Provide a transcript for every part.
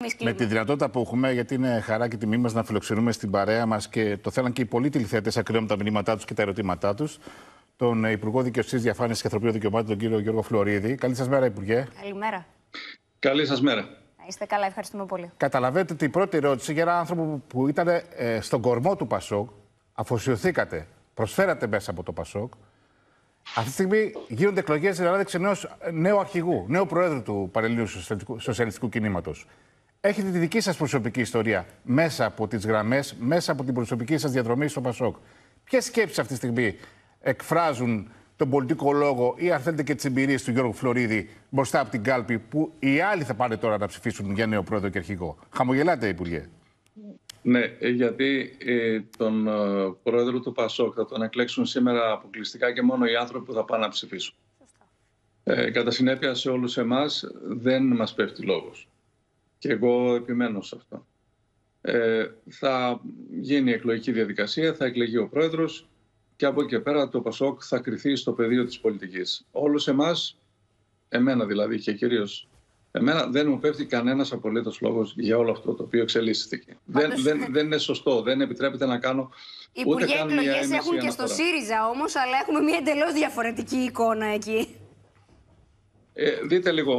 Με τη δυνατότητα που έχουμε, γιατί είναι χαρά και τιμή μας να φιλοξενούμε στην παρέα μας και το θέλαν και οι πολλοί τηλεθεατές ακρίβουν τα μηνύματά τους και τα ερωτήματά τους, τον Υπουργό Δικαιοσύνης, Διαφάνειας και Ανθρωπίνων Δικαιωμάτων, τον κύριο Γιώργο Φλωρίδη. Καλή σας μέρα, Υπουργέ. Καλημέρα. Καλή σας μέρα. Να είστε καλά, ευχαριστούμε πολύ. Καταλαβαίνετε ότι η πρώτη ερώτηση για έναν άνθρωπο που ήταν στον κορμό του Πασόκ, αφοσιωθήκατε, προσφέρατε μέσα από το Πασόκ. Αυτή τη στιγμή γίνονται εκλογές στην Ελλάδα νέου αρχηγού, νέου προέδρου του Πανελληνίου Σοσιαλιστικού Κινήματος. Έχετε τη δική σας προσωπική ιστορία μέσα από τις γραμμές, μέσα από την προσωπική σας διαδρομή στο Πασόκ. Ποιες σκέψεις αυτή τη στιγμή εκφράζουν τον πολιτικό λόγο ή αν θέλετε και τις εμπειρίες του Γιώργου Φλωρίδη μπροστά από την κάλπη που οι άλλοι θα πάνε τώρα να ψηφίσουν για νέο πρόεδρο και αρχηγό? Χαμογελάτε, Υπουργέ. Ναι, γιατί τον πρόεδρο του Πασόκ θα τον εκλέξουν σήμερα αποκλειστικά και μόνο οι άνθρωποι που θα πάνε να ψηφίσουν. Κατά συνέπεια, σε όλους εμάς δεν μας πέφτει λόγος. Και εγώ επιμένω σε αυτό. Θα γίνει η εκλογική διαδικασία, θα εκλεγεί ο πρόεδρος και από εκεί και πέρα το Πασόκ θα κριθεί στο πεδίο της πολιτικής. Όλους εμάς, εμένα δηλαδή και κυρίως εμένα, δεν μου πέφτει κανένας απολύτως λόγος για όλο αυτό το οποίο εξελίσσεται. Δεν είναι σωστό, δεν επιτρέπεται να κάνω ούτε Υπουργέ, καν μια εκλογές έμεση έχουν και στο ΣΥΡΙΖΑ όμως, αλλά έχουμε μια εντελώς διαφορετική εικόνα εκεί. Δείτε λίγο.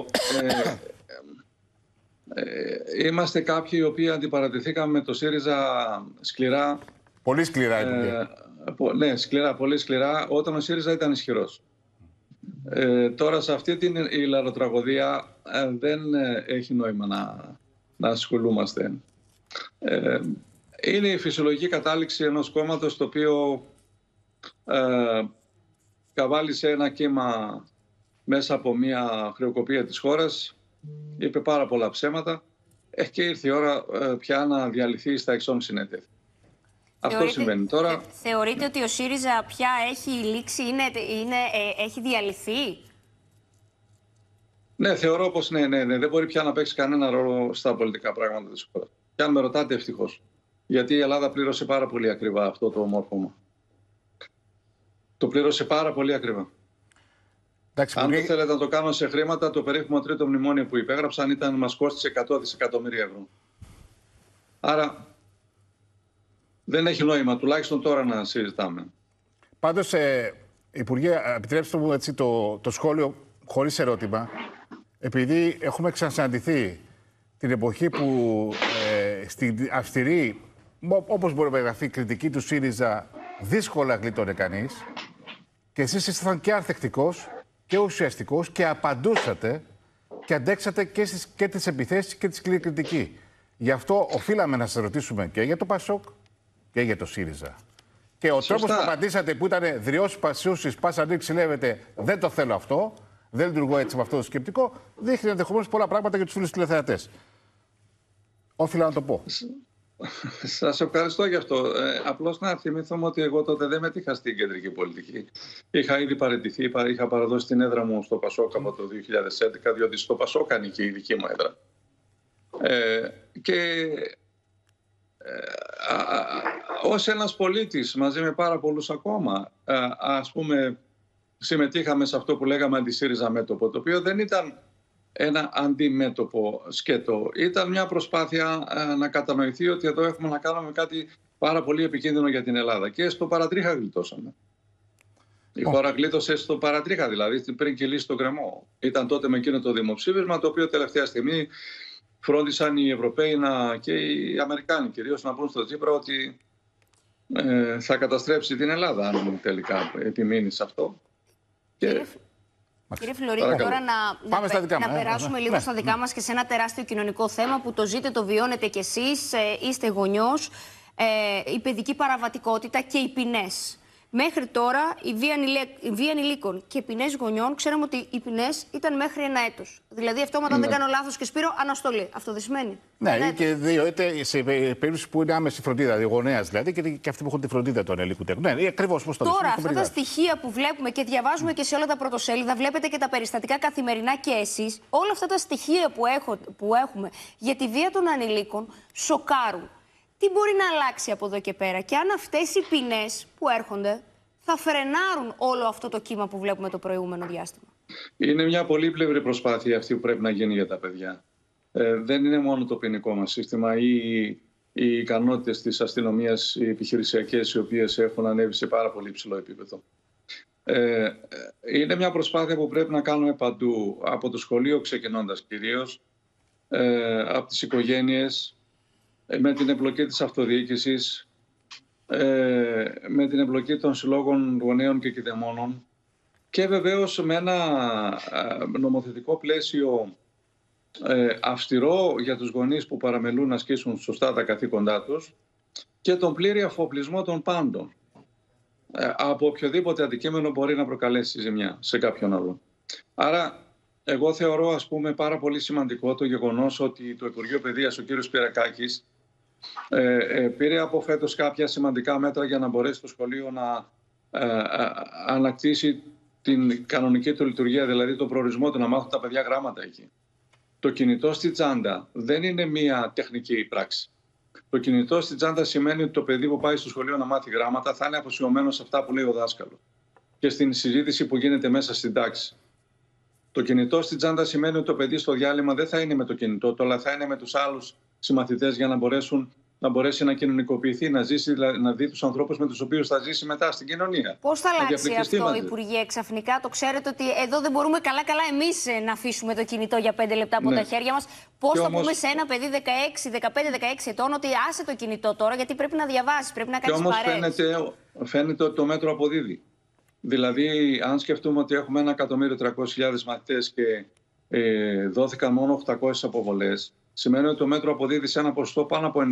Είμαστε κάποιοι οι οποίοι αντιπαρατηθήκαμε με το ΣΥΡΙΖΑ σκληρά. Πολύ σκληρά, Υπουργέ. Ναι, σκληρά, πολύ σκληρά, όταν ο ΣΥΡΙΖΑ ήταν ισχυρός. Τώρα σε αυτή την ηλαροτραγωδία δεν έχει νόημα να ασχολούμαστε. Είναι η φυσιολογική κατάληξη ενός κόμματος το οποίο καβάλισε ένα κύμα μέσα από μια χρεοκοπία της χώρας, είπε πάρα πολλά ψέματα και ήρθε η ώρα πια να διαλυθεί στα εξών συνέτευ. Αυτό συμβαίνει τώρα. Θεωρείτε ότι ο ΣΥΡΙΖΑ πια έχει λήξει, έχει διαλυθεί? Ναι, θεωρώ πως ναι. Δεν μπορεί πια να παίξει κανένα ρόλο στα πολιτικά πράγματα της χώρας. Και αν με ρωτάτε, ευτυχώς. Γιατί η Ελλάδα πλήρωσε πάρα πολύ ακριβά αυτό το μόρφωμα. Το πλήρωσε πάρα πολύ ακριβά. Εντάξει, αν το θέλετε να το κάνω σε χρήματα, το περίφημο τρίτο μνημόνιο που υπέγραψαν μας κόστησε 100 δισεκατομμύρια ευρώ. Άρα δεν έχει νόημα, τουλάχιστον τώρα, να συζητάμε. Πάντως, Υπουργέ, επιτρέψτε μου έτσι το σχόλιο χωρίς ερώτημα. Επειδή έχουμε ξανασυναντηθεί την εποχή που στην αυστηρή, όπως μπορεί να περιγραφεί, κριτική του ΣΥΡΙΖΑ δύσκολα γλίτωνε κανείς, και εσείς ήσασταν και ανθεκτικός και ουσιαστικός και απαντούσατε και αντέξατε και τις επιθέσεις και τη σκληρή κριτική. Γι' αυτό οφείλαμε να σας ρωτήσουμε και για το Πασόκ και για το ΣΥΡΙΖΑ. Και ο τρόπος που απαντήσατε, που ήταν δριώσεις πασιούσεις, πάσα ανοίξει, λέτε δεν το θέλω αυτό, δεν λειτουργώ έτσι με αυτό το σκεπτικό, δείχνει ενδεχομένως πολλά πράγματα για τους φίλους τηλεθεατές. Όφιλα να το πω. Σας ευχαριστώ γι' αυτό. Απλώς να θυμηθούμε ότι εγώ τότε δεν μετήχα στην κεντρική πολιτική. Είχα ήδη παραιτηθεί, είχα παραδώσει την έδρα μου στο Πασόκ από το 2011, διότι στο Πασόκ ανήκει η δική μου έδρα. Ως ένας πολίτης, μαζί με πάρα πολλούς ακόμα, ας πούμε, συμμετείχαμε σε αυτό που λέγαμε αντι-ΣΥΡΙΖΑ μέτωπο, το οποίο δεν ήταν ένα αντιμέτωπο σκέτο. Ήταν μια προσπάθεια να κατανοηθεί ότι εδώ έχουμε να κάνουμε κάτι πάρα πολύ επικίνδυνο για την Ελλάδα. Και στο παρατρίχα γλιτώσαμε. Η χώρα γλίτωσε στο παρατρίχα, δηλαδή πριν κυλήσει τον γκρεμό. Ήταν τότε με εκείνο το δημοψήφισμα, το οποίο τελευταία στιγμή φρόντισαν οι Ευρωπαίοι και οι Αμερικάνοι κυρίως να πούν στο Τσίπρα ότι θα καταστρέψει την Ελλάδα αν τελικά επιμείνει σε αυτό. Κύριε Φλωρίδη, τώρα να περάσουμε λίγο στα δικά μας και σε ένα τεράστιο κοινωνικό θέμα που το ζείτε, το βιώνετε κι εσείς, είστε γονιός, η παιδική παραβατικότητα και οι ποινές. Μέχρι τώρα η βία ανηλίκων και ποινές γονιών, ξέραμε ότι οι ποινές ήταν μέχρι 1 έτος. Δηλαδή αυτόματα, αν δεν κάνω λάθος και Σπύρο, αναστολή. Αυτό δεν σημαίνει? Ναι, και 2 έτη σε περίπτωση που είναι άμεση φροντίδα, γονέας δηλαδή, και αυτοί που έχουν τη φροντίδα των ανηλίκου τέκνου. Ναι, ακριβώς πώς το λέτε. Τώρα, αυτά τα στοιχεία που βλέπουμε και διαβάζουμε και σε όλα τα πρωτοσέλιδα, βλέπετε και τα περιστατικά καθημερινά και εσείς, όλα αυτά τα στοιχεία που έχουμε για τη βία των ανηλίκων σοκάρουν. Τι μπορεί να αλλάξει από εδώ και πέρα, και αν αυτές οι ποινές που έρχονται θα φρενάρουν όλο αυτό το κύμα που βλέπουμε το προηγούμενο διάστημα? Είναι μια πολύπλευρη προσπάθεια αυτή που πρέπει να γίνει για τα παιδιά. Δεν είναι μόνο το ποινικό μας σύστημα ή οι ικανότητες της αστυνομίας, οι επιχειρησιακές, οι οποίες έχουν ανέβει σε πάρα πολύ υψηλό επίπεδο. Είναι μια προσπάθεια που πρέπει να κάνουμε παντού, από το σχολείο ξεκινώντας κυρίως, από τις οικογένειες, με την εμπλοκή της αυτοδιοίκησης, με την εμπλοκή των συλλόγων γονέων και κηδεμόνων και βεβαίως με ένα νομοθετικό πλαίσιο αυστηρό για τους γονείς που παραμελούν να ασκήσουν σωστά τα καθήκοντά τους και τον πλήρη αφοπλισμό των πάντων από οποιοδήποτε αντικείμενο μπορεί να προκαλέσει ζημιά σε κάποιον άλλο. Άρα εγώ θεωρώ πάρα πολύ σημαντικό το γεγονός ότι το Υπουργείο Παιδείας, ο κύριος Πυρακάκης, πήρε από φέτος κάποια σημαντικά μέτρα για να μπορέσει το σχολείο να ανακτήσει την κανονική του λειτουργία, δηλαδή το προορισμό του να μάθουν τα παιδιά γράμματα εκεί. Το κινητό στη τσάντα δεν είναι μία τεχνική πράξη. Το κινητό στη τσάντα σημαίνει ότι το παιδί που πάει στο σχολείο να μάθει γράμματα θα είναι αφοσιωμένο σε αυτά που λέει ο δάσκαλος και στην συζήτηση που γίνεται μέσα στην τάξη. Το κινητό στη τσάντα σημαίνει ότι το παιδί στο διάλειμμα δεν θα είναι με το κινητό του, αλλά θα είναι με τους άλλους συμμαθητές για να μπορέσει να κοινωνικοποιηθεί, να δει τους ανθρώπους με τους οποίους θα ζήσει μετά στην κοινωνία. Πώς θα αλλάξει αυτό, Υπουργέ, ξαφνικά? Το ξέρετε ότι εδώ δεν μπορούμε καλά-καλά εμείς να αφήσουμε το κινητό για 5 λεπτά από τα χέρια μας. Πώς θα πούμε σε ένα παιδί 15-16 ετών ότι άσε το κινητό τώρα, γιατί πρέπει να διαβάσει, πρέπει να κάνει παρέες? Φαίνεται ότι το μέτρο αποδίδει. Δηλαδή, αν σκεφτούμε ότι έχουμε 1.300.000 μαθητές και δόθηκαν μόνο 800 αποβολές, σημαίνει ότι το μέτρο αποδίδει σε ένα ποσοστό πάνω από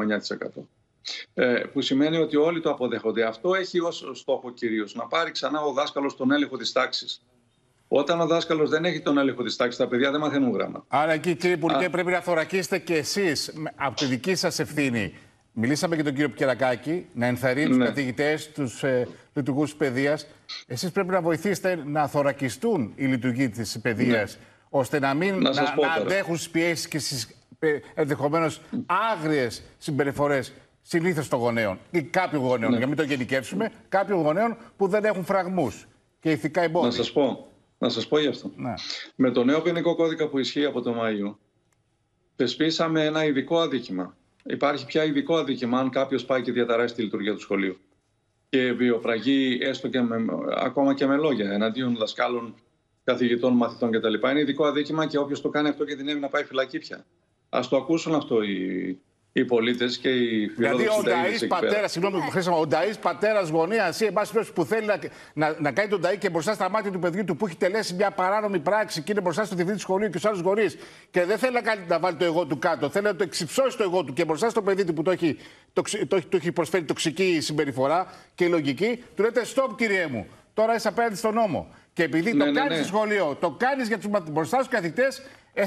99,9%. Που σημαίνει ότι όλοι το αποδέχονται. Αυτό έχει ως στόχο κυρίως να πάρει ξανά ο δάσκαλος τον έλεγχο της τάξης. Όταν ο δάσκαλος δεν έχει τον έλεγχο της τάξης, τα παιδιά δεν μαθαίνουν γράμματα. Άρα εκεί, κύριε Υπουργέ, πρέπει να θωρακίσετε και εσείς από τη δική σας ευθύνη. Μιλήσαμε και τον κύριο Πυρακάκη να ενθαρρύνει τους καθηγητές, τους λειτουργούς της παιδείας. Εσείς πρέπει να βοηθήσετε να θωρακιστούν οι λειτουργοί της παιδείας, ώστε να μην να αντέχουν στις πιέσεις και στις ενδεχομένως άγριες συμπεριφορές συνήθως των γονέων ή κάποιων γονέων, για να μην το γενικεύσουμε, κάποιων γονέων που δεν έχουν φραγμούς και ηθικά εμπόδια. Να σας πω γι' αυτό. Με το νέο ποινικό κώδικα που ισχύει από το Μάιο, θεσπίσαμε ένα ειδικό αδίκημα. Υπάρχει πια ειδικό αδίκημα αν κάποιος πάει και διαταράσει τη λειτουργία του σχολείου και βιοπραγεί έστω και ακόμα και με λόγια εναντίον δασκάλων, καθηγητών, μαθητών κτλ. Είναι ειδικό αδίκημα και όποιος το κάνει αυτό κινδυνεύει να πάει φυλακή πια. Ας το ακούσουν αυτό οι πολίτες και οι φιλόδοξοι. Δηλαδή, ο νταΐς πατέρας, συγγνώμη που χρήσαμε, ο νταΐς πατέρας γονέας ή εν πάση περιπτώσει που θέλει να κάνει τον νταΐ και μπροστά στα μάτια του παιδιού του που έχει τελέσει μια παράνομη πράξη και είναι μπροστά στο διευθυντή του σχολείου και στους άλλους γονείς και δεν θέλει να βάλει το εγώ του κάτω, θέλει να το εξυψώσει το εγώ του και μπροστά στο παιδί του που το έχει προσφέρει τοξική συμπεριφορά και λογική, του λέτε stop, κύριε μου, τώρα είσαι απέναντι στον νόμο. Και επειδή το κάνεις στο σχολείο, το κάνεις μπροστά στους καθηγητές,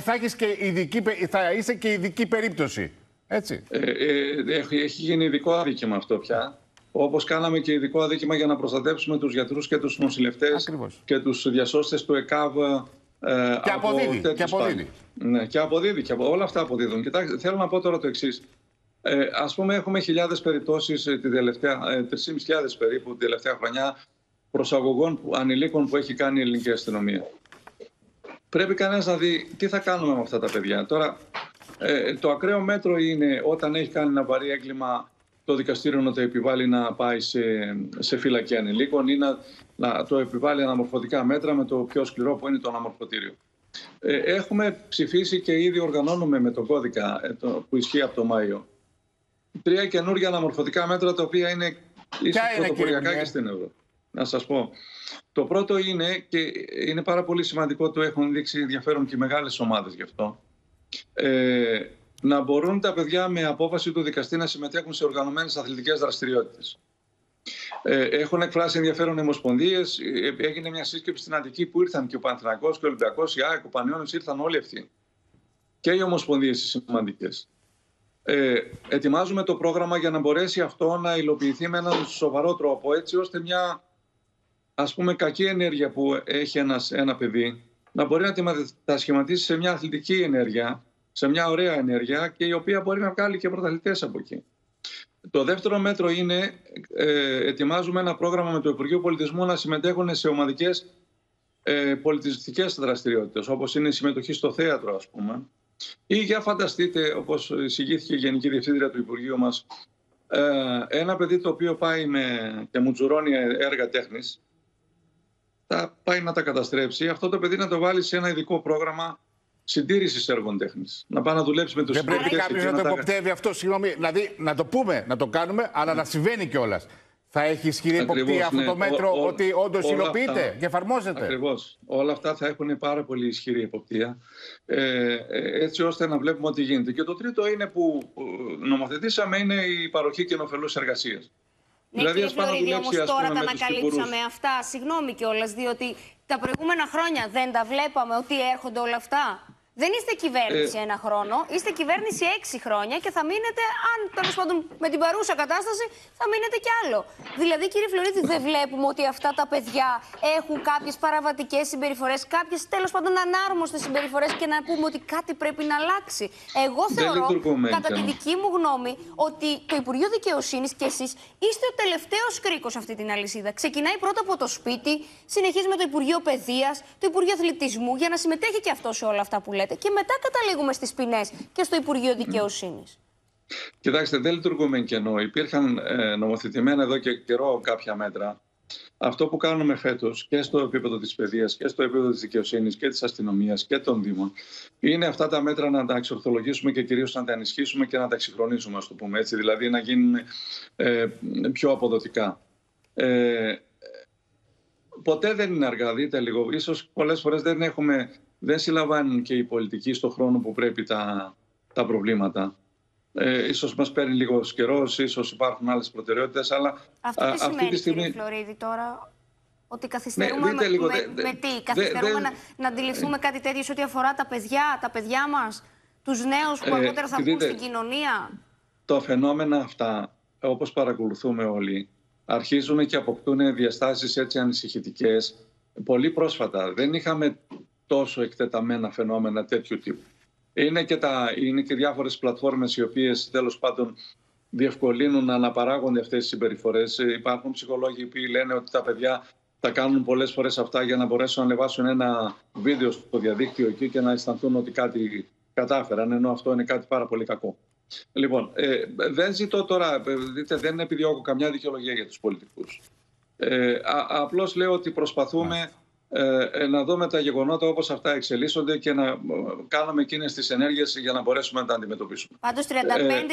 θα είσαι και ειδική περίπτωση. Έτσι. Έχει γίνει ειδικό αδίκημα αυτό πια. Όπως κάναμε και ειδικό αδίκημα για να προστατεύσουμε τους γιατρούς και τους νοσηλευτές και τους διασώστες του ΕΚΑΒ. Και αποδίδει. Ναι, και αποδίδει. Όλα αυτά αποδίδουν. Κοιτάξτε, θέλω να πω τώρα το εξής. Ας πούμε, έχουμε χιλιάδες περιπτώσεις, 3.500 περίπου την τελευταία χρονιά, προσαγωγών ανηλίκων που έχει κάνει η ελληνική αστυνομία. Πρέπει κανένας να δει τι θα κάνουμε με αυτά τα παιδιά. Τώρα, το ακραίο μέτρο είναι όταν έχει κάνει ένα βαρύ έγκλημα το δικαστήριο να το επιβάλλει να πάει σε φυλακή ανηλίκων ή να το επιβάλλει αναμορφωτικά μέτρα με το πιο σκληρό που είναι το αναμορφωτήριο. Έχουμε ψηφίσει και ήδη οργανώνουμε με τον κώδικα που ισχύει από το Μάιο 3 καινούργια αναμορφωτικά μέτρα τα οποία είναι ίσως πρωτοποριακά και στην Ευρώπη. Να σας πω. Το πρώτο είναι, και είναι πάρα πολύ σημαντικό, το έχουν δείξει ενδιαφέρον και οι μεγάλες ομάδες γι' αυτό, να μπορούν τα παιδιά με απόφαση του δικαστή να συμμετέχουν σε οργανωμένες αθλητικές δραστηριότητες. Έχουν εκφράσει ενδιαφέρον ομοσπονδίες. Έγινε μια σύσκεψη στην Αττική που ήρθαν και ο Παναθηναϊκός και ο Ολυμπιακός, η ΑΕΚ, ο Πανιώνιος, ήρθαν όλοι αυτοί. Και οι ομοσπονδίες οι σημαντικές. Ετοιμάζουμε το πρόγραμμα για να μπορέσει αυτό να υλοποιηθεί με έναν σοβαρό τρόπο, έτσι ώστε μια κακή ενέργεια που έχει ένα παιδί να μπορεί να τα σχηματίσει σε μια αθλητική ενέργεια, σε μια ωραία ενέργεια και η οποία μπορεί να βγάλει και πρωταθλητές από εκεί. Το δεύτερο μέτρο είναι, ετοιμάζουμε ένα πρόγραμμα με το Υπουργείο Πολιτισμού να συμμετέχουν σε ομαδικές πολιτιστικές δραστηριότητες, όπως είναι η συμμετοχή στο θέατρο, ας πούμε, Ή για φανταστείτε, όπως εισηγήθηκε η Γενική Διευθύντρια του Υπουργείου μας, ένα παιδί το οποίο πάει και μουτζουρώνει έργα τέχνης, θα πάει να τα καταστρέψει. Αυτό το παιδί να το βάλει σε ένα ειδικό πρόγραμμα συντήρησης έργων τέχνης. Να πάει να δουλέψει με τους συντηρητές. Δεν πρέπει κάποιος να το εποπτεύει αυτό, συγγνώμη. Δηλαδή να το πούμε, να το κάνουμε, αλλά να συμβαίνει κιόλας. Θα έχει ισχυρή εποπτεία αυτό το μέτρο ότι όντως υλοποιείται και εφαρμόζεται. Ακριβώς. Όλα αυτά θα έχουν πάρα πολύ ισχυρή εποπτεία, έτσι ώστε να βλέπουμε ότι γίνεται. Και το τρίτο είναι που νομοθετήσαμε, είναι η παροχή κοινοφελούς εργασίας. Ναι, δηλαδή, κύριε Φλωρίδη, όμως τώρα τα ανακαλύψαμε αυτά. Συγγνώμη κιόλας, διότι τα προηγούμενα χρόνια δεν τα βλέπαμε ότι έρχονται όλα αυτά. Δεν είστε κυβέρνηση ένα χρόνο, είστε κυβέρνηση 6 χρόνια και θα μείνετε, αν τέλος πάντων με την παρούσα κατάσταση, θα μείνετε κι άλλο. Δηλαδή, κύριε Φλωρίδη, δεν βλέπουμε ότι αυτά τα παιδιά έχουν κάποιες παραβατικές συμπεριφορές, κάποιες τέλος πάντων ανάρμοστες συμπεριφορές και να πούμε ότι κάτι πρέπει να αλλάξει. Εγώ θεωρώ, κατά τη δική μου γνώμη, ότι το Υπουργείο Δικαιοσύνης και εσείς είστε ο τελευταίος κρίκος αυτή την αλυσίδα. Ξεκινάει πρώτα από το σπίτι, συνεχίζει με το Υπουργείο Παιδείας, το Υπουργείο Αθλητισμού, για να συμμετέχει και αυτό σε όλα αυτά που λέτε. Και μετά καταλήγουμε στις ποινές και στο Υπουργείο Δικαιοσύνης. Κοιτάξτε, δεν λειτουργούμε εν κενό. Υπήρχαν νομοθετημένα εδώ και καιρό κάποια μέτρα. Αυτό που κάνουμε φέτος και στο επίπεδο της παιδείας και στο επίπεδο της δικαιοσύνης και της αστυνομίας και των δήμων είναι αυτά τα μέτρα να τα εξορθολογήσουμε και κυρίως να τα ενισχύσουμε και να τα εξυγχρονίσουμε, ας το πούμε έτσι, δηλαδή να γίνουν πιο αποδοτικά. Ποτέ δεν είναι αργά, δείτε λίγο. Ίσως πολλές φορές δεν συλλαμβάνουν και οι πολιτικοί στον χρόνο που πρέπει τα προβλήματα. Ίσως μας παίρνει λίγο καιρός, ίσως υπάρχουν άλλες προτεραιότητες, αλλά αυτό τι σημαίνει, τη στιγμή... κύριε Φλωρίδη, τώρα, ότι καθυστερούμε καθυστερούμε να αντιληφθούμε κάτι τέτοιο σε ό,τι αφορά τα παιδιά μας, τους νέους που αργότερα θα βγουν στην κοινωνία. Τα φαινόμενα αυτά, όπως παρακολουθούμε όλοι, αρχίζουν και αποκτούν διαστάσεις έτσι ανησυχητικές. Πολύ πρόσφατα δεν είχαμε τόσο εκτεταμένα φαινόμενα τέτοιου τύπου. Είναι και διάφορες πλατφόρμες οι οποίες τέλος πάντων διευκολύνουν να αναπαράγονται αυτές τις συμπεριφορές. Υπάρχουν ψυχολόγοι που λένε ότι τα παιδιά τα κάνουν πολλές φορές αυτά για να μπορέσουν να ανεβάσουν ένα βίντεο στο διαδίκτυο εκεί και να αισθανθούν ότι κάτι κατάφεραν, ενώ αυτό είναι κάτι πάρα πολύ κακό. Λοιπόν, δεν ζητώ τώρα, δείτε, δεν επιδιώκω καμιά δικαιολογία για τους πολιτικούς. Απλώς λέω ότι προσπαθούμε να δούμε τα γεγονότα όπως αυτά εξελίσσονται και να κάνουμε εκείνες τις ενέργειες για να μπορέσουμε να τα αντιμετωπίσουμε. Πάντως 35.559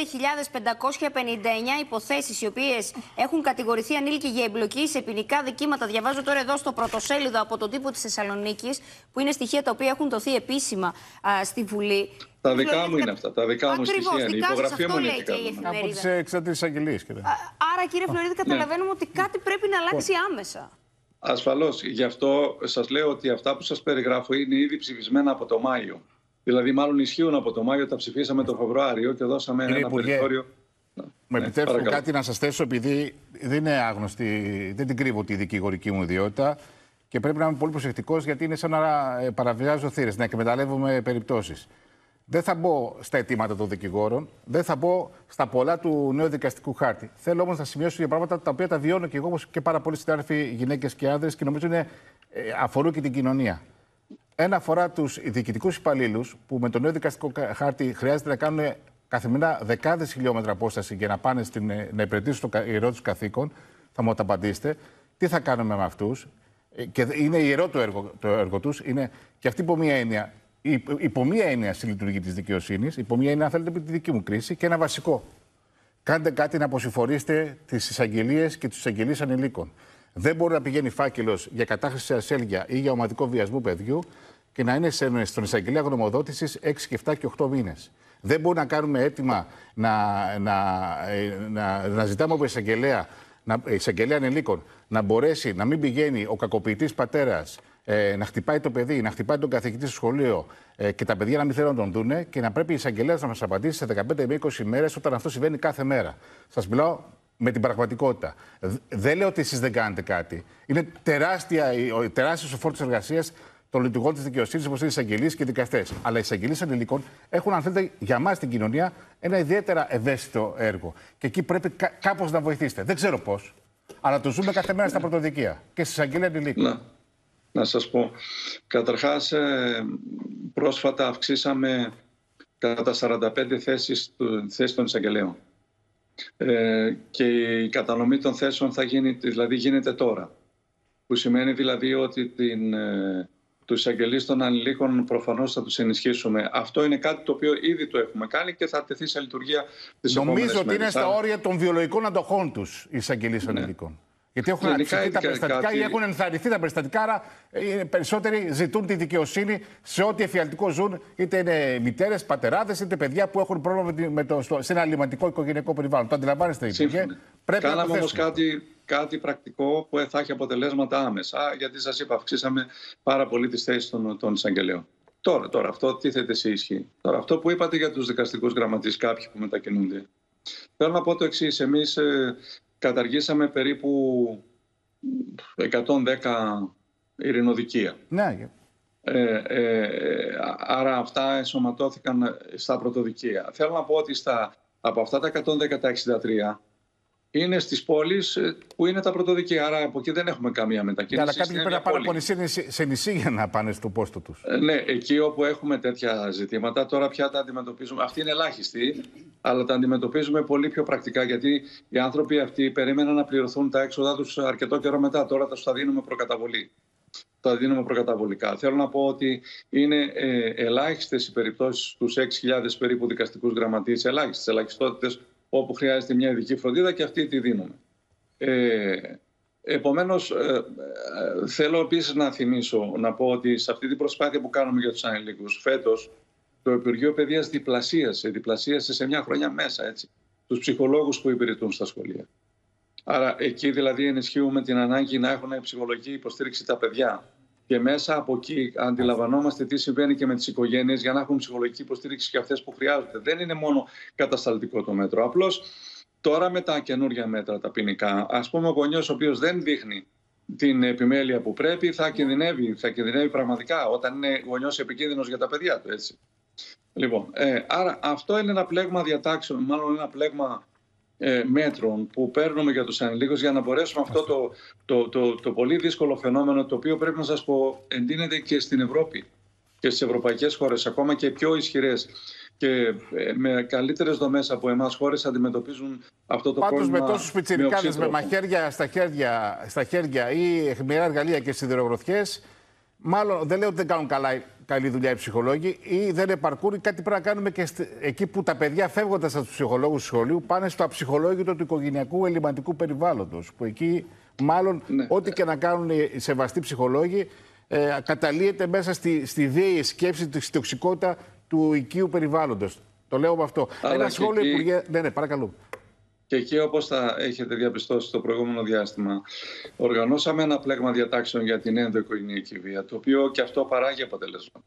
υποθέσεις οι οποίες έχουν κατηγορηθεί ανήλικοι για εμπλοκή σε ποινικά δικήματα. Διαβάζω τώρα εδώ στο πρωτοσέλιδο από τον τύπο της Θεσσαλονίκης, που είναι στοιχεία τα οποία έχουν δωθεί επίσημα στη Βουλή. Τα δικά μου είναι αυτά. Τα δικά μου στοιχεία είναι. Η υπογραφή μου είναι και η εφημερίδα. Από τις εξαρτήσεις αγγελίες. Άρα, κύριε Φλωρίδη, καταλαβαίνουμε ότι κάτι πρέπει να αλλάξει άμεσα. Ασφαλώς. Γι' αυτό σας λέω ότι αυτά που σας περιγράφω είναι ήδη ψηφισμένα από το Μάιο. Δηλαδή, μάλλον ισχύουν από το Μάιο, τα ψηφίσαμε το Φεβρουάριο και δώσαμε ένα περιθώριο. Με επιτρέψτε κάτι να σας θέσω, επειδή δεν είναι άγνωστη, δεν την κρύβω τη δικηγορική μου ιδιότητα και πρέπει να είμαι πολύ προσεκτικός, γιατί είναι σαν να παραβιάζω θύρες, να εκμεταλλεύομαι περιπτώσεις. Δεν θα μπω στα αιτήματα των δικηγόρων, δεν θα μπω στα πολλά του νέου δικαστικού χάρτη. Θέλω όμως να σημειώσω για πράγματα τα οποία τα βιώνω και εγώ, όπως και πάρα πολλοί συνάδελφοι, γυναίκες και άνδρες, και νομίζω αφορούν και την κοινωνία. Ένα αφορά τους διοικητικούς υπαλλήλους που με το νέο δικαστικό χάρτη χρειάζεται να κάνουν καθημερινά δεκάδες χιλιόμετρα απόσταση για να πάνε να υπηρετήσουν το ιερό τους καθήκον. Θα μου το απαντήσετε. Τι θα κάνουμε με αυτούς? Και είναι ιερό το έργο τους. Είναι και αυτή υπό μία έννοια. Υπό μία έννοια στη λειτουργία της δικαιοσύνης, υπό μία έννοια, αν θέλετε, τη δική μου κρίση, και ένα βασικό. Κάντε κάτι να αποσυμφορήσετε τις εισαγγελίες και τους εισαγγελείς ανηλίκων. Δεν μπορεί να πηγαίνει φάκελος για κατάχρηση σε ασέλγεια ή για ομαδικό βιασμό παιδιού και να είναι στον εισαγγελέα γνωμοδότησης 6 και 7 και 8 μήνες. Δεν μπορεί να κάνουμε αίτημα να ζητάμε από εισαγγελέα ανηλίκων να μπορέσει να μην πηγαίνει ο κακοποιητής πατέρας να χτυπάει το παιδί, να χτυπάει τον καθηγητή στο σχολείο και τα παιδιά να μην θέλουν να τον δούνε, και να πρέπει η εισαγγελέας να μας απαντήσει σε 15 με 20 μέρες, όταν αυτό συμβαίνει κάθε μέρα. Σας μιλάω με την πραγματικότητα. Δεν λέω ότι εσείς δεν κάνετε κάτι. Είναι τεράστιος ο φόρτος εργασίας των λειτουργών της δικαιοσύνης, όπως είναι οι εισαγγελείς και οι δικαστές. Αλλά οι εισαγγελείς ανηλίκων έχουν, αν θέλετε, για εμάς στην κοινωνία ένα ιδιαίτερα ευαίσθητο έργο. Και εκεί πρέπει κάπως να βοηθήσετε. Δεν ξέρω πώς, αλλά το ζούμε κάθε μέρα στα πρωτοδικεία και στις εισαγγελίες ανηλίκων. Να σας πω. Καταρχάς, πρόσφατα αυξήσαμε κατά 45 θέσεις των εισαγγελέων. Και η κατανομή των θέσεων γίνεται τώρα. Που σημαίνει δηλαδή ότι τους εισαγγελείς των ανηλίκων προφανώς θα τους ενισχύσουμε. Αυτό είναι κάτι το οποίο ήδη το έχουμε κάνει και θα τεθεί σε λειτουργία τις επόμενες μέρες. Νομίζω ότι είναι στα όρια των βιολογικών αντοχών τους οι εισαγγελείς ανηλίκων. Γιατί έχουν αυξηθεί τα περιστατικά ή έχουν ενθαρρυνθεί τα περιστατικά, άρα οι περισσότεροι ζητούν τη δικαιοσύνη σε ό,τι εφιαλτικό ζουν, είτε είναι μητέρες, πατεράδες, είτε παιδιά που έχουν πρόβλημα σε ένα αλληματικό οικογενειακό περιβάλλον. Το αντιλαμβάνεστε, Υπουργέ? Κάναμε όμως κάτι πρακτικό που θα έχει αποτελέσματα άμεσα, γιατί σας είπα, αυξήσαμε πάρα πολύ τις θέσεις των εισαγγελέων. Τώρα, αυτό τίθεται σε ισχύ. Τώρα, αυτό που είπατε για τους δικαστικούς γραμματείς, κάποιοι που μετακινούνται. Θέλω να πω το εξής. Εμείς καταργήσαμε περίπου 110 ειρηνοδικεία. Ναι. Άρα αυτά ενσωματώθηκαν στα πρωτοδικεία. Θέλω να πω ότι από αυτά τα 110 τα 63 είναι στις πόλεις που είναι τα πρωτοδικεία. Άρα από εκεί δεν έχουμε καμία μετακίνηση. Αλλά κάποιοι πρέπει να πάνε από νησί σε νησί για να πάνε στο πόστο τους. Ναι, εκεί όπου έχουμε τέτοια ζητήματα, τώρα πια τα αντιμετωπίζουμε. Αυτοί είναι ελάχιστοι, αλλά τα αντιμετωπίζουμε πολύ πιο πρακτικά. Γιατί οι άνθρωποι αυτοί περίμεναν να πληρωθούν τα έξοδά τους αρκετό καιρό μετά. Τώρα τα δίνουμε προκαταβολή. Τα δίνουμε προκαταβολικά. Θέλω να πω ότι είναι ελάχιστες οι περιπτώσεις στους 6.000 περίπου δικαστικούς γραμματείς, ελαχιστότητες, όπου χρειάζεται μια ειδική φροντίδα και αυτή τη δίνουμε. Επομένως, θέλω επίσης να θυμίσω, να πω ότι σε αυτή την προσπάθεια που κάνουμε για τους ανηλίκους, φέτος το Υπουργείο Παιδείας διπλασίασε σε μια χρονιά μέσα, έτσι, τους ψυχολόγους που υπηρετούν στα σχολεία. Άρα εκεί δηλαδή ενισχύουμε την ανάγκη να έχουν ψυχολογική υποστήριξη τα παιδιά. Και μέσα από εκεί αντιλαμβανόμαστε τι συμβαίνει και με τις οικογένειες για να έχουν ψυχολογική υποστήριξη και αυτές που χρειάζονται. Δεν είναι μόνο κατασταλτικό το μέτρο. Απλώς τώρα με τα καινούργια μέτρα, τα ποινικά, ας πούμε ο γονιός ο οποίος δεν δείχνει την επιμέλεια που πρέπει θα κινδυνεύει πραγματικά όταν είναι γονιός επικίνδυνος για τα παιδιά του. Έτσι. Λοιπόν, άρα αυτό είναι ένα πλέγμα διατάξεων, μάλλον ένα πλέγμα μέτρων που παίρνουμε για τους ανηλίκους για να μπορέσουμε αυτό το πολύ δύσκολο φαινόμενο, το οποίο πρέπει να σας πω εντείνεται και στην Ευρώπη και στις ευρωπαϊκές χώρες, ακόμα και πιο ισχυρές και με καλύτερες δομές από εμάς χώρες αντιμετωπίζουν αυτό το πρόβλημα. Πάντως με τόσους πιτσιρικάδες με μαχαίρια στα χέρια ή αιχμηρά εργαλεία και σιδηρογροθιές, μάλλον δεν λέω ότι δεν κάνουν καλή δουλειά οι ψυχολόγοι ή δεν επαρκούν. Κάτι πρέπει να κάνουμε και εκεί που τα παιδιά φεύγοντας από τους ψυχολόγους του σχολείου πάνε στο αψυχολόγητο του οικογενειακού ελλειμματικού περιβάλλοντος. Που εκεί μάλλον ό,τι και να κάνουν οι σεβαστοί ψυχολόγοι καταλύεται μέσα στη βίαιη σκέψη, στη τοξικότητα του οικείου περιβάλλοντος. Το λέω με αυτό. Ένα σχόλιο, Υπουργέ. Ναι, παρακαλώ. Και εκεί, όπως θα έχετε διαπιστώσει στο προηγούμενο διάστημα, οργανώσαμε ένα πλέγμα διατάξεων για την ενδοοικογενειακή βία, το οποίο και αυτό παράγει αποτέλεσμα.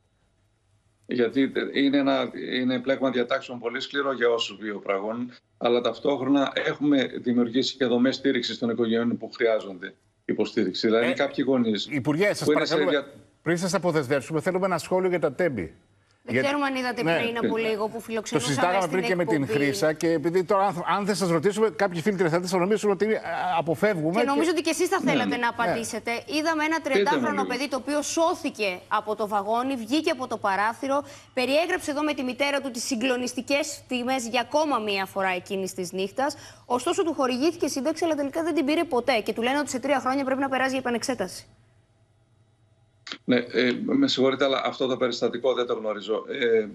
Γιατί είναι πλέγμα διατάξεων πολύ σκληρό για όσους βιοπραγούν, αλλά ταυτόχρονα έχουμε δημιουργήσει και δομές στήριξης των οικογενειών που χρειάζονται υποστήριξη. Δηλαδή, κάποιοι γονείς. Υπουργέ, σας παρακαλούμε, πριν σας αποδεσμεύσουμε, θέλουμε ένα σχόλιο για τα τέμπη. Δεν ξέρουμε αν είδατε πριν από λίγο που φιλοξενούσαμε. Το συζητάγαμε πριν και με την Χρύσα. Και επειδή τώρα, αν δεν σας ρωτήσουμε, κάποιοι φίλοι τηλεθεατές θα νομίζουν ότι αποφεύγουμε. Και νομίζω ότι και εσείς θα θέλατε να απαντήσετε. Είδαμε ένα 30χρονο παιδί το οποίο σώθηκε από το βαγόνι, βγήκε από το παράθυρο, περιέγραψε εδώ με τη μητέρα του τις συγκλονιστικές στιγμές για ακόμα μία φορά εκείνης της νύχτας. Ωστόσο, του χορηγήθηκε σύνταξη, αλλά τελικά δεν την πήρε ποτέ. Και του λένε ότι σε 3 χρόνια πρέπει να περάσει για επανεξέταση. Ναι, με συγχωρείτε, αλλά αυτό το περιστατικό δεν το γνωρίζω.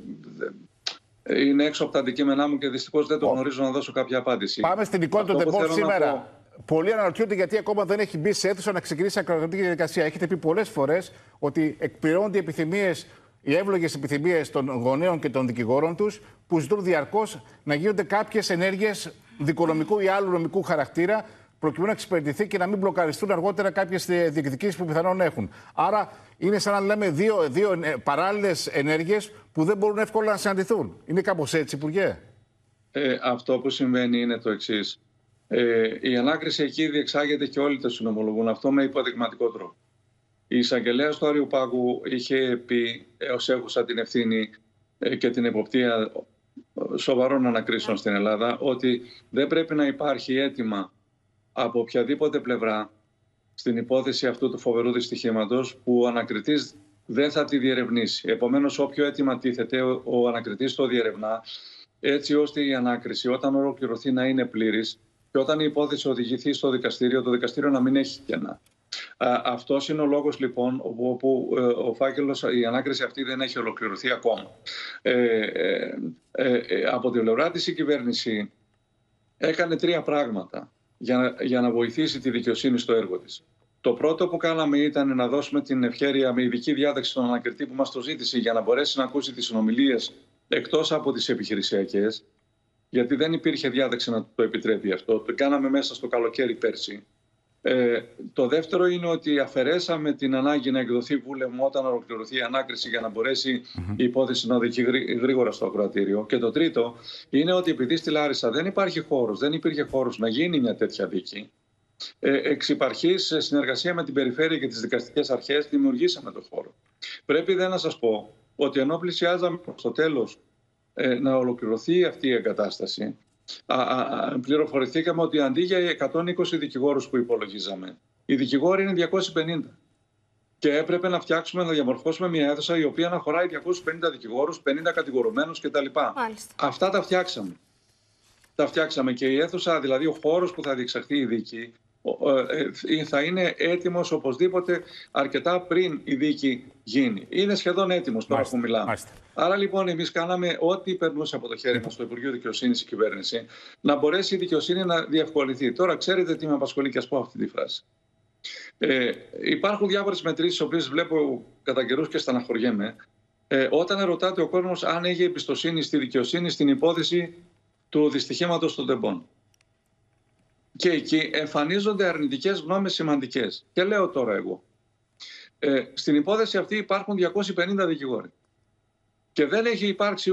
Είναι έξω από τα αντικείμενά μου και δυστυχώς δεν το γνωρίζω να δώσω κάποια απάντηση. Πάμε στην εικόνα του Ντεμπόρ σήμερα. Πολλοί αναρωτιούνται γιατί ακόμα δεν έχει μπει σε αίθουσα να ξεκινήσει ακροατική διαδικασία. Έχετε πει πολλές φορές ότι εκπληρώνονται οι εύλογες επιθυμίες των γονέων και των δικηγόρων τους, που ζητούν διαρκώς να γίνονται κάποιες ενέργειες δικονομικού ή άλλου νομικού χαρακτήρα, προκειμένου να εξυπηρετηθεί και να μην μπλοκαριστούν αργότερα κάποιες διεκδικήσεις που πιθανόν έχουν. Άρα είναι σαν να λέμε δύο παράλληλες ενέργειες που δεν μπορούν εύκολα να συναντηθούν. Είναι κάπως έτσι, Υπουργέ? Αυτό που συμβαίνει είναι το εξής. Η ανάκριση εκεί διεξάγεται και όλοι το συνομολογούν αυτό με υποδειγματικό τρόπο. Η εισαγγελέας του Αριουπάγου είχε πει, ως έχουσα την ευθύνη και την εποπτεία σοβαρών ανακρίσεων στην Ελλάδα, ότι δεν πρέπει να υπάρχει αίτημα από οποιαδήποτε πλευρά στην υπόθεση αυτού του φοβερού δυστυχήματος που ο ανακριτής δεν θα τη διερευνήσει. Επομένως, όποιο αίτημα τίθεται, ο ανακριτής το διερευνά, έτσι ώστε η ανάκριση όταν ολοκληρωθεί να είναι πλήρης και όταν η υπόθεση οδηγηθεί στο δικαστήριο, το δικαστήριο να μην έχει κενά. Αυτός είναι ο λόγος λοιπόν όπου ο φάκελος, η ανάκριση αυτή δεν έχει ολοκληρωθεί ακόμα. Από την πλευρά της η κυβέρνηση έκανε 3 πράγματα για να βοηθήσει τη δικαιοσύνη στο έργο της. Το πρώτο που κάναμε ήταν να δώσουμε την ευχέρεια με ειδική διάταξη στον ανακριτή που μας το ζήτησε για να μπορέσει να ακούσει τις συνομιλίες εκτός από τις επιχειρησιακές, γιατί δεν υπήρχε διάταξη να το επιτρέπει αυτό. Το κάναμε μέσα στο καλοκαίρι πέρσι. Το δεύτερο είναι ότι αφαιρέσαμε την ανάγκη να εκδοθεί βούλευμα όταν ολοκληρωθεί η ανάκριση για να μπορέσει η υπόθεση να οδηγεί γρήγορα στο ακροατήριο. Και το τρίτο είναι ότι επειδή στη Λάρισα δεν υπήρχε χώρος να γίνει μια τέτοια δίκη, εξ υπαρχής, σε συνεργασία με την περιφέρεια και τις δικαστικές αρχές, δημιουργήσαμε το χώρο. Πρέπει να σας πω ότι ενώ πλησιάζαμε στο τέλος να ολοκληρωθεί αυτή η εγκατάσταση, πληροφορηθήκαμε ότι αντί για 120 δικηγόρους που υπολογίζαμε, οι δικηγόροι είναι 250. Και έπρεπε να διαμορφώσουμε μια αίθουσα η οποία να χωράει 250 δικηγόρους, 50 κατηγορουμένους κτλ. Αυτά τα φτιάξαμε. Τα φτιάξαμε και η αίθουσα, δηλαδή ο χώρος που θα διεξαχθεί η δίκη, θα είναι έτοιμος οπωσδήποτε αρκετά πριν η δίκη γίνει. Είναι σχεδόν έτοιμος τώρα που μιλάμε. Άρα λοιπόν εμείς κάναμε ό,τι περνούσε από το χέρι μας στο Υπουργείο Δικαιοσύνης η κυβέρνηση, να μπορέσει η δικαιοσύνη να διευκολυνθεί. Τώρα ξέρετε τι με απασχολεί και ας πω αυτή τη φράση. Υπάρχουν διάφορες μετρήσεις, τις οποίες βλέπω κατά καιρούς και στεναχωριέμαι. Όταν ρωτάτε ο κόσμος αν έχει εμπιστοσύνη στη δικαιοσύνη στην υπόθεση του δυστυχήματος των τεμπών. Και εκεί εμφανίζονται αρνητικές γνώμες σημαντικές. Και λέω τώρα εγώ. Στην υπόθεση αυτή υπάρχουν 250 δικηγόροι. Και δεν έχει υπάρξει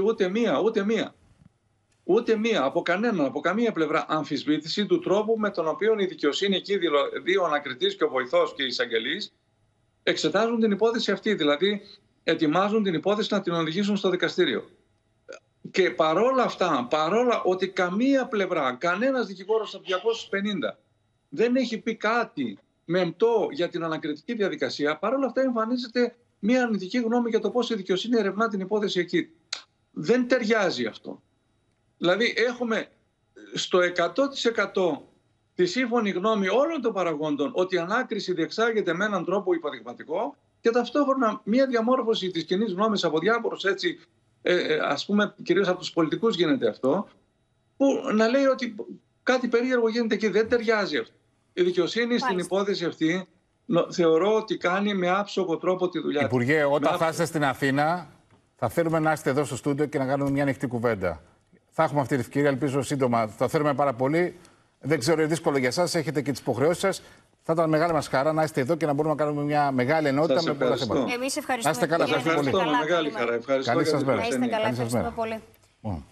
ούτε μία από κανέναν, από καμία πλευρά αμφισβήτηση του τρόπου με τον οποίο η δικαιοσύνη εκεί, δύο ανακριτής και ο βοηθός και οι εισαγγελείς, εξετάζουν την υπόθεση αυτή. Δηλαδή, ετοιμάζουν την υπόθεση να την οδηγήσουν στο δικαστήριο. Και παρόλα αυτά, παρόλα ότι καμία πλευρά, κανένας δικηγόρος από 250 δεν έχει πει κάτι μεμπτό για την ανακριτική διαδικασία, παρόλα αυτά εμφανίζεται μια αρνητική γνώμη για το πώς η δικαιοσύνη ερευνά την υπόθεση εκεί. Δεν ταιριάζει αυτό. Δηλαδή έχουμε στο 100% τη σύμφωνη γνώμη όλων των παραγόντων ότι η ανάκριση διεξάγεται με έναν τρόπο υποδειγματικό και ταυτόχρονα μια διαμόρφωση της κοινής γνώμης από διάφορους έτσι, ας πούμε κυρίως από τους πολιτικούς γίνεται αυτό, που να λέει ότι κάτι περίεργο γίνεται εκεί. Δεν ταιριάζει αυτό. Η δικαιοσύνη στην υπόθεση αυτή θεωρώ ότι κάνει με άψογο τρόπο τη δουλειά της. Υπουργέ, όταν θα είστε στην Αθήνα, θα θέλουμε να είστε εδώ στο στούντιο και να κάνουμε μια ανοιχτή κουβέντα. Θα έχουμε αυτή την ευκαιρία, ελπίζω σύντομα. Θα θέλουμε πάρα πολύ. Δεν ξέρω, είναι δύσκολο για εσάς, έχετε και τις υποχρεώσεις σας. Θα ήταν μεγάλη μας χαρά να είστε εδώ και να μπορούμε να κάνουμε μια μεγάλη ενότητα με πολλά θέματα. Εμείς ευχαριστούμε. Να είστε καλά, ευχαριστώ. Μεγάλη χαρά. Ευχαριστώ. Καλή σας μέρα. Να είστε καλά, ευχαριστούμε πολύ.